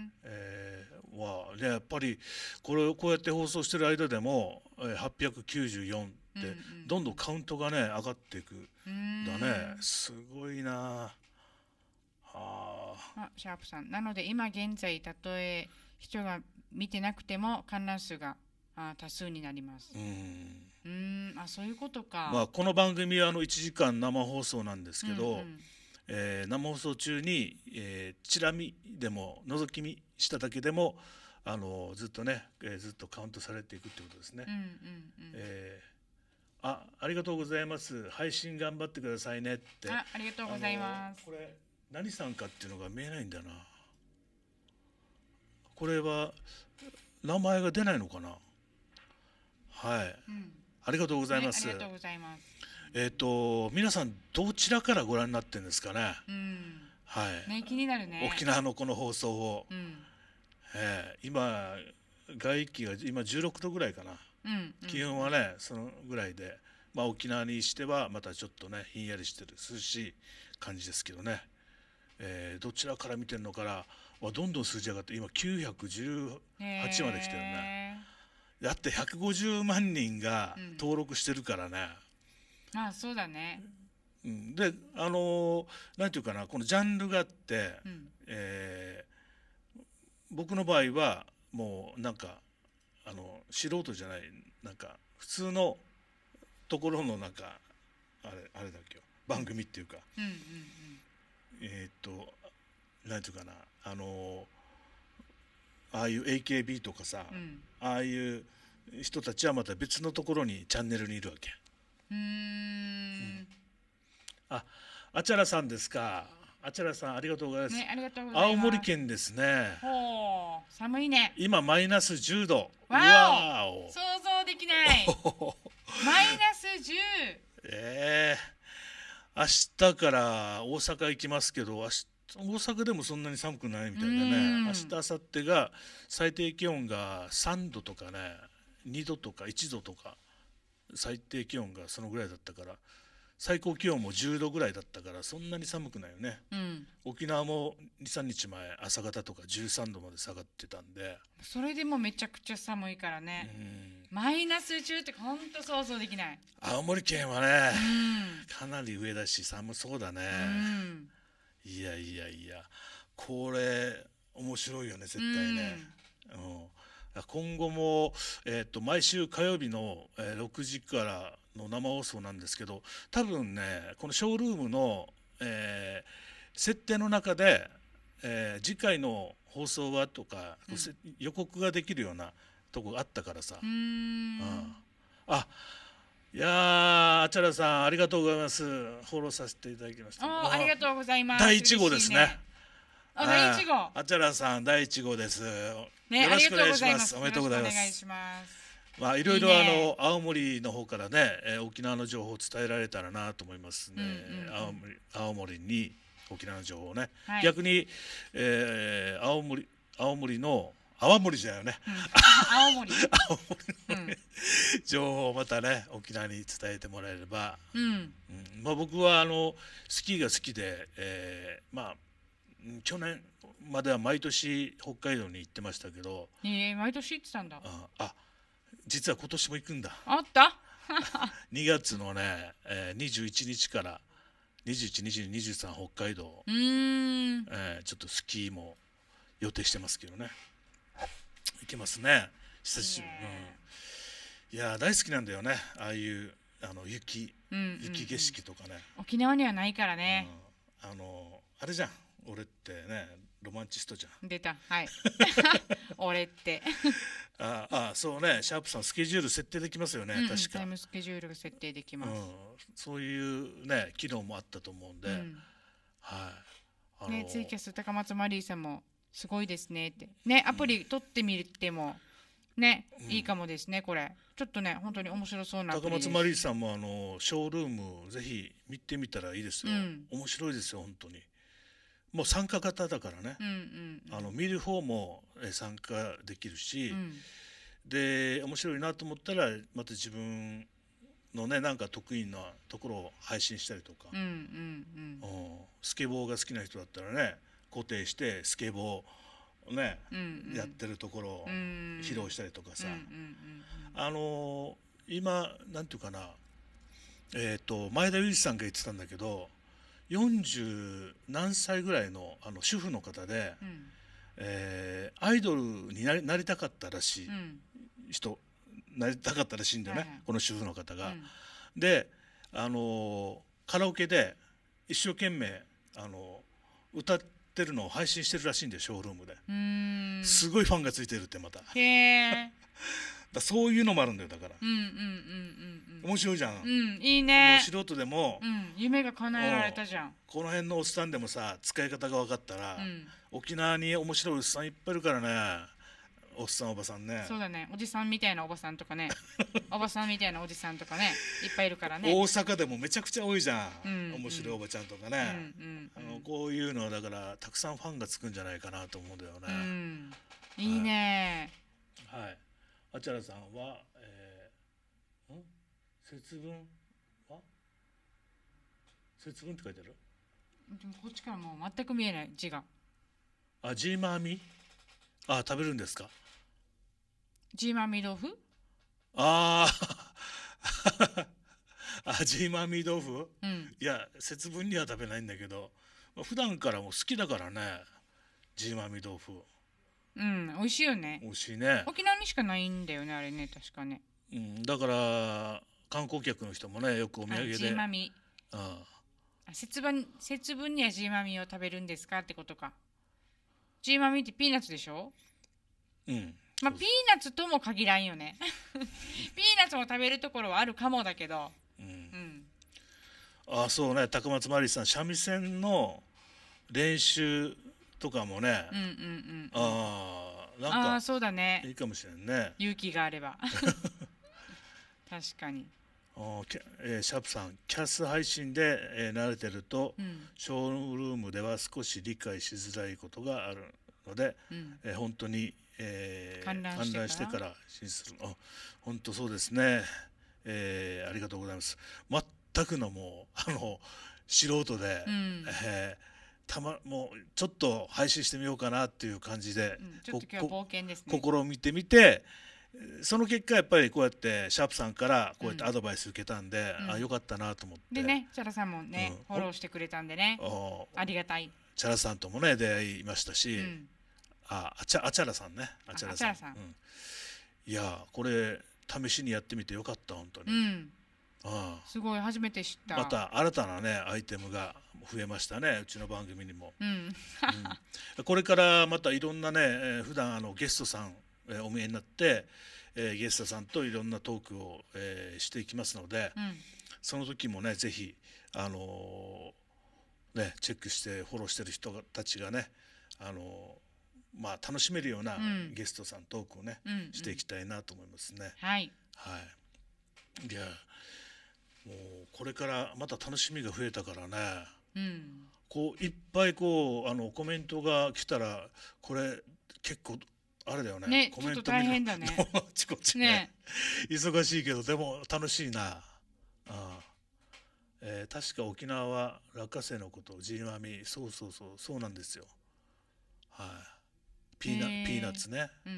えー、わあ、やっぱりこれをこうやって放送してる間でもはっぴゃくきゅうじゅうよんってどんどんカウントがね上がっていくんだね。すごいなあ。 あ、シャープさん、なので今現在たとえ人が見てなくても観覧数があ多数になります。うん、うーん、あ、そういうことか。 まあ、この番組はあのいちじかん生放送なんですけど、うんうん、えー、生放送中に、えー、チラ見でも覗き見しただけでもあのずっとね、えー、ずっとカウントされていくってことですね。うんうんうん、えー、あ、ありがとうございます。配信頑張ってくださいねって。 あ、ありがとうございます。 これ何さんかっていうのが見えないんだな。これは名前が出ないのかな。はい、うん、ありがとうございます。 はい、ありがとうございます。 えっと皆さんどちらからご覧になってるんですかね。うん、はい。 ね、気になるね。 沖縄のこの放送を、うん、えー、今外気が今じゅうろくどぐらいかな。うんうん、気温はねそのぐらいで、まあ沖縄にしてはまたちょっとねひんやりしてる涼しい感じですけどね。えー、どちらから見てるのからはどんどん数字上がって今きゅうひゃくじゅうはちまで来てるね。だってひゃくごじゅうまんにんが登録してるからね。 うん、ああ、そうだね。 うん、で、あのー、なんていうかな、このジャンルがあって、うん、えー、僕の場合はもうなんかあの素人じゃない、なんか普通のところのなんかあれあれだっけよ、番組っていうか、うんうんうん、えー、っとなんていうかな、あのー、ああいう エーケービー とかさ、うん、ああいう人たちはまた別のところにチャンネルにいるわけ。うーん、うん、あ、あちゃらさんですか。あちゃらさんありがとうございます。 ね、ありがとうございます。 青森県ですね。 ほう、寒いね。 今マイナスじゅうど。 わお、想像できない。マイナスじゅう。 えー、明日から大阪行きますけど、明日大阪でもそんなに寒くないみたいでね、明日明後日が最低気温がさんどとかね、にどとかいちどとか、最低気温がそのぐらいだったから、最高気温もじゅうどぐらいだったから、そんなに寒くないよね、うん、沖縄もにさんにちまえ朝方とかじゅうさんどまで下がってたんで、 それでもめちゃくちゃ寒いからね、うん、マイナスじゅうってほんと想像できない。 青森県はね、うん、かなり上だし寒そうだね、うん、いやいやいや、これ面白いよね絶対ね、うんうん、今後も、えー、と毎週火曜日の、えー、ろくじからの生放送なんですけど、多分ねこのショールームの、えー、設定の中で、えー、次回の放送はとか、うん、予告ができるようなとこがあったからさ、うーん、うん、あ、いやー、あちゃらさんありがとうございます。フォローさせていただきました。 あ、ありがとうございます。 だいいち号ですね。ね、 あ、だいいち号。 あちゃらさんだいいち号です。 ね、 よろしくお願いします。 おめでとうございます。 お願いします。 まあいろいろあの青森の方からね、えー、沖縄の情報を伝えられたらなと思いますね。うんうんうん、青森、青森に沖縄の情報をね、はい、逆に、えー、青森青森の泡盛じゃよね、 うん、青森青森の、ね、うん、情報をまたね沖縄に伝えてもらえれば、うんうん、まあ、僕はあのスキーが好きで、えー、まあ去年までは毎年北海道に行ってましたけど、 えー、毎年行ってたんだ。 ああ、実は今年も行くんだ。 あったにがつのね、えー、にじゅういちにちからにじゅういち、にじゅうに、にじゅうさん北海道、うーん、えー、ちょっとスキーも予定してますけどね、行けますね久しぶり、うん、いや大好きなんだよね、ああいうあの雪、うんうんうん、雪景色とかね、 沖縄にはないからね、 うん、あのあれじゃん、俺ってねロマンチストじゃん。 出た、はい俺ってああ、そうね、シャープさんスケジュール設定できますよね、うん、確かタイムスケジュールが設定できます、うん、 そういうね機能もあったと思うんで、うん、はい、 あのー、ね、ツイキャス高松マリーさんもすごいですねってね、アプリ取ってみてもね、うん、いいかもですね。これちょっとね本当に面白そうなアプリです。 高松マリーさんもあのショールームぜひ見てみたらいいですよ、うん、面白いですよ本当に。もう参加型だからね、うんうんうん、あの見る方も参加できるし、うん、で面白いなと思ったらまた自分のねなんか得意なところを配信したりとか、うんうんうん、スケボーが好きな人だったらね固定してスケボーをね、うんうん、やってるところを披露したりとかさ、うんうんうん、あのー、今なんていうかな、えーと前田裕二さんが言ってたんだけど、よんじゅうなんさいぐらい の, あの主婦の方で、うん、えー、アイドルに な り, なりたかったらしい、うん、人なりたかったらしいんだよね、はいはい、この主婦の方が、うん、で、あのー、カラオケで一生懸命、あのー、歌ってるのを配信してるらしいんで、ショールームで。うーん、すごいファンがついてるって。またへだそういうのもあるんだよ、だから、うんうんうんうん、面白いじゃん、うん、いいね。もう素人でも、 うん、夢が叶えられたじゃん。 この辺のおっさんでもさ使い方が分かったら、うん、沖縄に面白いおっさんいっぱいいるからね、おっさんおばさんね。 そうだね、おじさんみたいなおばさんとかねおばさんみたいなおじさんとかねいっぱいいるからね。 大阪でもめちゃくちゃ多いじゃん、うん、面白いおばちゃんとかね、うんうんうん、あのこういうのはだからたくさんファンがつくんじゃないかなと思うんだよね、うん、 いいね。 はい、はい、あちゃらさんは、えー、ん節分は節分って書いてある。 でもこっちからもう全く見えない字が。 あ、ジーマーミ、あ、食べるんですか。 ジーマーミ豆腐。 ああジーマーミ豆腐、うん、いや節分には食べないんだけど、まあ、普段からも好きだからね、ジーマーミ豆腐。 うん、美味しいよね。 美味しいね。 沖縄にしかないんだよね、あれね、確かね。 うん、だから観光客の人もねよくお土産で。 ジーマミ。ああ、節分、節分にはジーマミを食べるんですかってことか。ジーマミってピーナッツでしょ。うん。まあピーナッツとも限らんよねピーナッツも食べるところはあるかもだけど。うん。うん、 ああ、そうね、高松マリーさん、三味線の練習とかもね。うんうんうん。ああ、なんか。ああ、そうだね。いいかもしれんね。 勇気があれば確かに。 おキャえーシャープさん、キャス配信で、えー慣れてると、 うん、 ショールームでは少し理解しづらいことがあるので、 うん、 えー本当に、えー観覧してから観覧してから審査する。あ、本当そうですね、えーありがとうございます。全くのもうあの素人で、 うんえーたまもうちょっと配信してみようかなっていう感じで、 うん、ちょっと今日はこ冒険ですね。 試みてみて、その結果やっぱりこうやってシャープさんからこうやってアドバイス受けたんで、 うんあ、よかったなと思って。 でね、チャラさんもね、 うんフォローしてくれたんでね、 あありがたい。 チャラさんともね出会いましたし、 うん、 ああチャあチャラさんね、あチャラさん、 あチャラさんうん、いやこれ試しにやってみてよかった本当に、 うん、 あすごい初めて知った。 また新たなねアイテムが増えましたね、うちの番組にも、 うん、 うん、これからまたいろんなね、えー普段あのゲストさん、えーお見えになって、えーゲストさんといろんなトークを、えーしていきますので、 うん、 その時もねぜひあのーねチェックしてフォローしてる人たちがね、あのーまあ楽しめるようなうんゲストさんトークをね、 うん、 していきたいなと思いますね。 はい、 はい。いやもうこれからまた楽しみが増えたからね。 うん、 こういっぱいこうあのコメントが来たらこれ結構あれだよね。 ね、 コメントちょっと大変だね。 あちこちねね、 忙しいけどでも楽しいな。ああ、えー確か沖縄は落花生のことをジーマミ、そうそうそうそうなんですよ。はい。ピーナ、 へーピーナッツね。 うん、うん、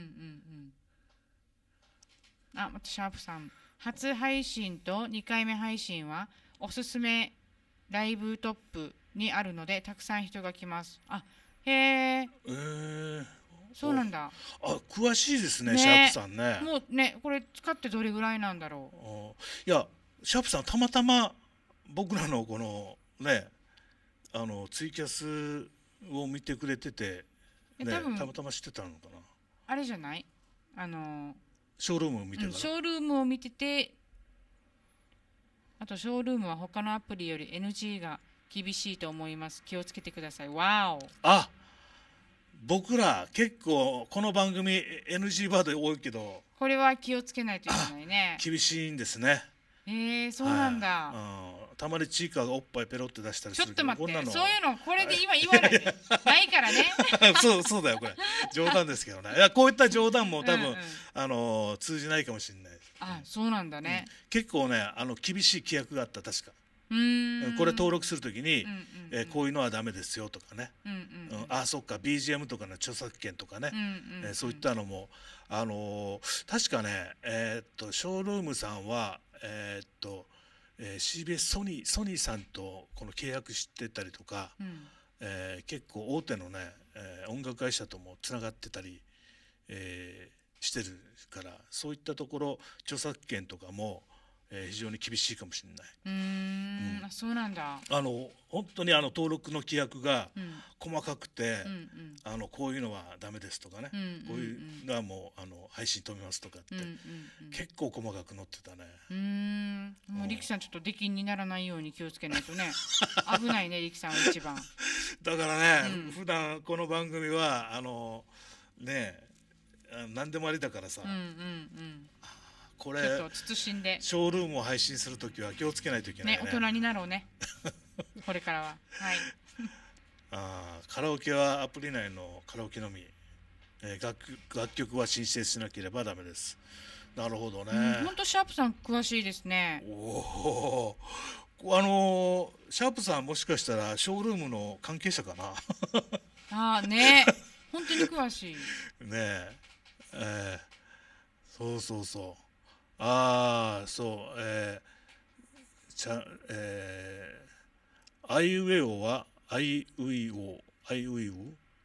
うん。あ、またシャープさん、初配信とにかいめ配信はおすすめライブトップにあるのでたくさん人が来ます。あ、へえ、 えー、 そうなんだ。 あ詳しいですね、 ねシャープさんね。 もうね、これ使ってどれぐらいなんだろあいやシャープさんたまたま僕らのこのねあのツイキャスを見てくれてて、ね、 え多分たまたま知ってたのかな。 う。あれじゃない？あの、 ショールームを見てうん、 から、 ショールームを見てて、あとショールームは他のアプリより エヌジー が厳しいと思います。気をつけてください。わお。 あ僕ら結構この番組 エヌジー ワード多いけどこれは気をつけないといけないね。 厳しいんですね。 えー、そうなんだ。 はい、うん、たまにチーカーがおっぱいペロって出したりするけど、 ちょっと待って、 こんなのそういうのこれで今言わないでないからね。 そうそうだよこれ冗談ですけどね。いやこういった冗談も多分うんうんあの通じないかもしれない。 あ、そうなんだね。 結構ねあの厳しい規約があった確か。 うーん。 これ登録するときに、 うんうんうんえーこういうのはダメですよとかね、 うんうんうんあそっか ビージーエム とかの著作権とかね、 うんうんうんえーそういったのも、あのー確かね、えーっとショールームさんは、えーっとえー シービーエス ソニーソニーさんとこの契約してたりとか、 うんえー結構大手のね、えー音楽会社ともつながってたり、えーしてるからそういったところ著作権とかも、えー非常に厳しいかもしれない。 うーん、あ、そうなんだ。 あの本当にあの登録の規約がうん細かくて、 うんうんあのこういうのはダメですとかね、 うんうんうんこういうのはもうあの配信止めますとかって、 うんうんうん結構細かく載ってたね。 うーん、もう力さんちょっと出禁にならないように気をつけないとね。危ないね、力さんは一番。 だからね、 うん普段この番組はあのねあ何でもありだからさ、 うんうんうん。 これちょっと慎んでショールームを配信するときは気をつけないといけないね。 ね、大人になろうね。これからは。はい。 あーカラオケはアプリ内のカラオケのみ、えー楽楽曲は申請しなければダメです。なるほどね。 本当シャープさん詳しいですね。 おおー、あのーシャープさんもしかしたらショールームの関係者かな。 ああね、本当に詳しい。 ねええーそうそうそう。ああそうえー、ちゃえー、あいうえおはあいういおあいういお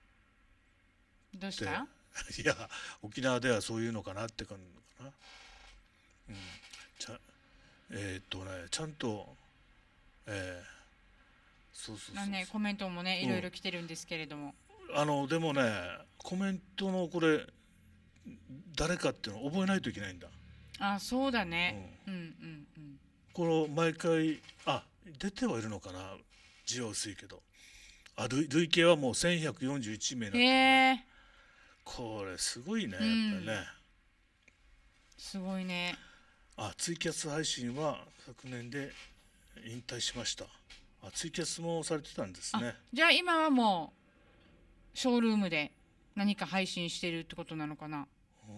ってどうした？ いや沖縄ではそういうのかなって感じかな。うん、ちゃえー、っとねちゃんとえー、そうそうそうまあね、コメントもねいろいろ来てるんですけれども、 あのでもねコメントのこれ誰かっていうのを覚えないといけないんだ。 あ、そうだね。うんうんうんこの毎回あ出てはいるのかな字は薄いけどあ 累, 累計はもうせんひゃくよんじゅういちめいなうん。 って、ね、 へえ、 これすごいねやっぱうんりね、 すごいね。 あ、ツイキャス配信は昨年で引退しました。あ、ツイキャスもされてたんですね。 じゃあ今はもうショールームで何か配信してるってことなのかな。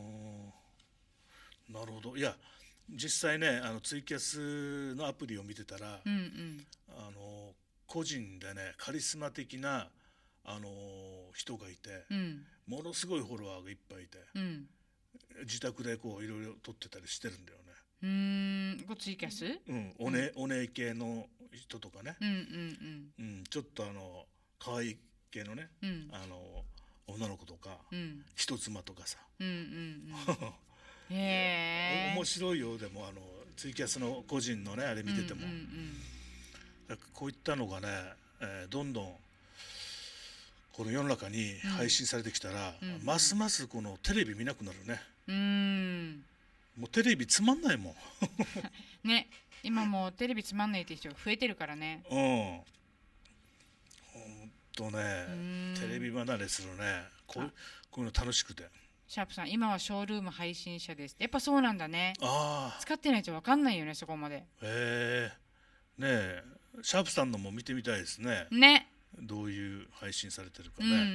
なるほど。いや実際ね、あのツイキャスのアプリを見てたら、 うんうん、 あの個人でねカリスマ的なあの人がいて、 うん、 ものすごいフォロワーがいっぱいいて、 うん、 自宅でこういろいろ撮ってたりしてるんだよね。 うーん、ごツイキャス？ うん、おね、うん、おね系の人とかね、 うんうんうんうん、ちょっとあの可愛い系のね、 うん、 あの女の子とか、 うん、 人妻とかさ、 うんうんうん、へ面白いよ。でもあのツイキャスの個人のねあれ見てても、うんうんうん、こういったのがね、えー、どんどんこの世の中に配信されてきたら、うん、ますますこのテレビ見なくなるね。 うん、 もうテレビつまんないもんね。今もうテレビつまんないって人が増えてるからね。 うん、ほんとね、テレビ離れするね。こう、こういうの楽しくて。 シャープさん、今はショールーム配信者です。やっぱそうなんだね。 あ、 使ってないと分かんないよね、そこまで。 へえ、ねえ、シャープさんのも見てみたいですね。 ね。 どういう配信されてるかね。 うんうんうんうん。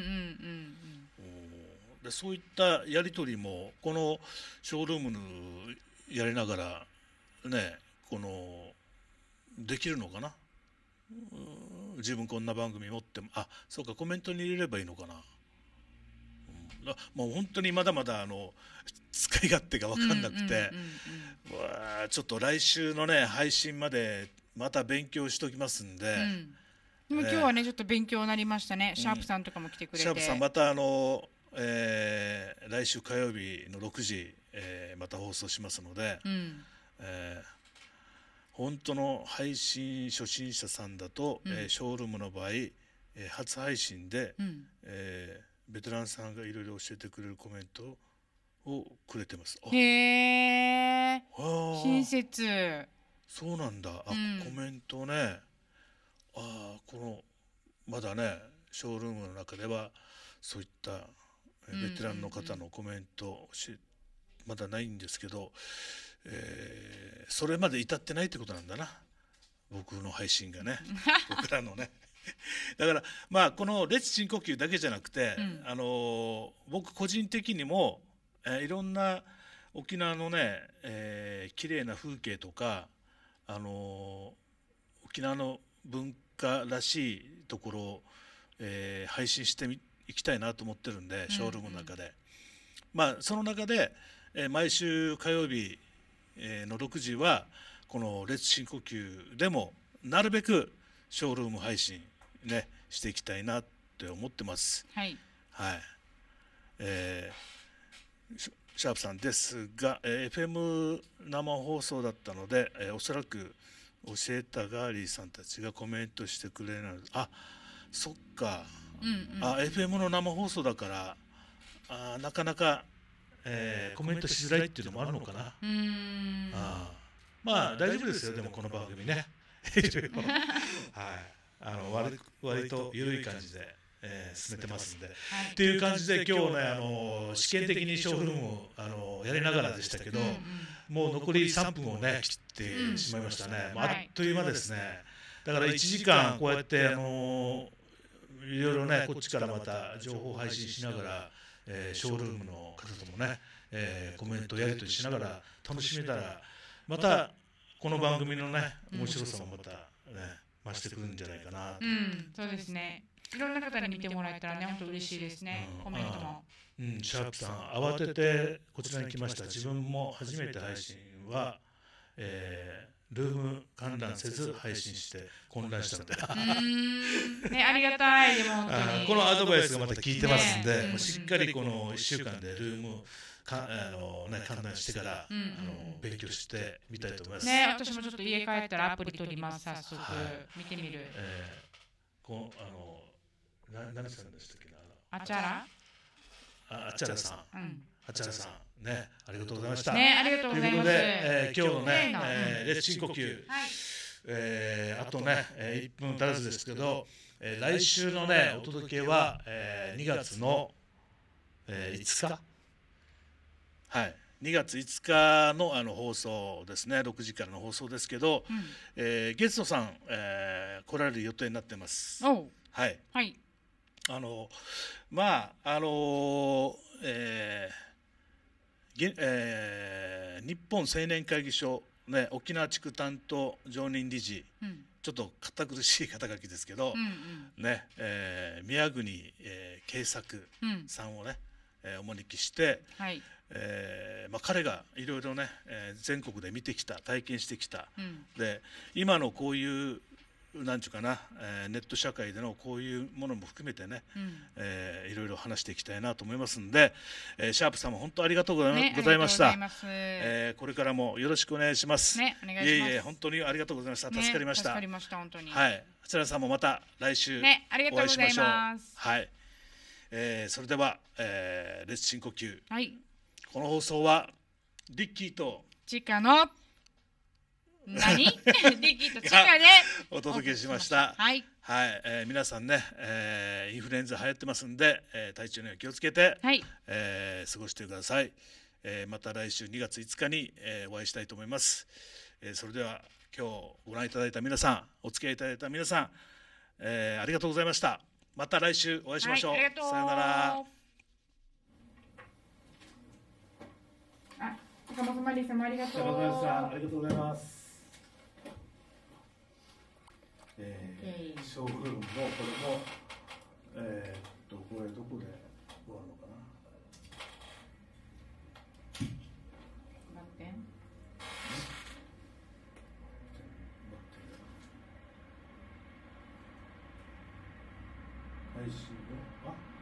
でそういったやり取りもこのショールームのやりながらね、このできるのかな。自分こんな番組持っても、あ、そうか、コメントに入れればいいのかな。もう本当にまだまだあの使い勝手が分かんなくて、ちょっと来週のね配信までまた勉強しときますんで、うん、 でも今日はねちょっと勉強になりましたね。シャープさんとかも来てくれて、 シャープさんまたあの、えー、来週火曜日のろくじ、えー、また放送しますので、うん、えー、本当の配信初心者さんだと、うん、えー、ショールームの場合、えー、初配信で、うん、えーベテランさんがいろいろ教えてくれるコメントをくれてます。 へー、親切。 そうなんだ。あ、うん、コメントね。あ、このまだねショールームの中ではそういったベテランの方のコメントまだないんですけど、えー、それまで至ってないってことなんだな、僕の配信がね僕らのねだからまあこのレッツ深呼吸だけじゃなくて、うん、あの僕個人的にも、えー、いろんな沖縄のね、えー、綺麗な風景とか、あの沖縄の文化らしいところを、えー、配信していきたいなと思ってるんで、ショールームの中で、うんうん、まあその中で、えー、毎週火曜日、えー、のろくじはこのレッツ深呼吸でもなるべくショールーム配信ねしていきたいなって思ってます。 はい、 はい、えー、シャープさんですが、えー、エフエム 生放送だったので、えー、おそらく教えたガーリーさんたちがコメントしてくれない。あ、そっか、うんうん、あ エフエム の生放送だからあなかなか、えー、コメントしづらいっていうのもあるのかな。 うーん、 あ、まあ大丈夫ですよ。でもこの番組ねはい、あの 割, 割と緩い感じで、えー、進めてますんで、はい、っていう感じで今日ね、あの試験的にショールームをあのやりながらでしたけど、うんうん、もう残りさんぷんをね切ってしまいましたね、うん、まあ、あっという間ですね、はい、だからいちじかんこうやってあのいろいろねこっちからまた情報配信しながら、えー、ショールームの方ともね、えー、コメントやり取りしながら楽しめたらまたこの番組のね面白さもまたね、増してくるんじゃないかなと、 うん、そうですね。いろんな方に見てもらえたらね、本当嬉しいですね、うん、コメントも。 うん、シャープさん、慌ててこちらに来ました。自分も初めて配信は、えー、ルーム観覧せず配信して混乱したので。 うーん、ね、ありがたい、でも本当に。 このアドバイスがまた効いてますんで、ね、うん、しっかりこのいっしゅうかんでルームかあの、ね、観覧してから、うんうん、あの勉強してみたいと思います。 ね、私もちょっと家帰ったらアプリ取ります、早速、はい、見てみる。 えー、こあのな何さんでしたっけな、 あちゃらああちゃらさん、うん、あちゃらさんね、ありがとうございました。 ね、ありがとうございます。ということで、 えー、今日のね、えー、レッツ深呼吸、はい、えー、あとね、えー、いっぷん足らずですけど、えー、来週のねお届けは、えー、にがつの、えー、いつか、はい、 にがついつかのあの放送ですね、ろくじからの放送ですけど、うん、えー、ゲストさん、えー、来られる予定になってます。 おはい、 はい、 あのまああのえーえー、日本青年会議所、ね、沖縄地区担当常任理事、うん、ちょっと堅苦しい肩書きですけど、うんうん、ねえー、宮国、えー、慶作さんをね、うん、えー、お招きして、はい、えーまあ、彼がいろいろね、えー、全国で見てきた、体験してきた、うん、で今のこういうなんちゅうかな、えー、ネット社会でのこういうものも含めてね、うん、えー、いろいろ話していきたいなと思いますんで、えー、シャープさんも本当ありがとうござい、ね、ございました。えー、これからもよろしくお願いします。 ね、お願いします。 いえいえ、本当にありがとうございました。助かりました。 ね、助かりました、本当に。 はい、こちらさんもまた来週お会いしましょう。ね、はい、えー、それでは、えー、レッツ深呼吸。はい、この放送はリッキーとチカの何リッキーとチカでお届けしました。 はい、 はい、えー、皆さんね、えー、インフルエンザ流行ってますんで、えー、体調には気をつけて、はい、えー、過ごしてください。えー、また来週にがついつかに、えー、お会いしたいと思います。えー、それでは今日ご覧いただいた皆さん、お付き合いいただいた皆さん、えー、ありがとうございました。また来週お会いしましょう。はい、さようなら。 あ、坂本マリーさんもありがとう。 坂本さん、ありがとうございます。えー、ショールームのこれも、えー、っとこれどこで終わるのかな。 待って。 配信のあ。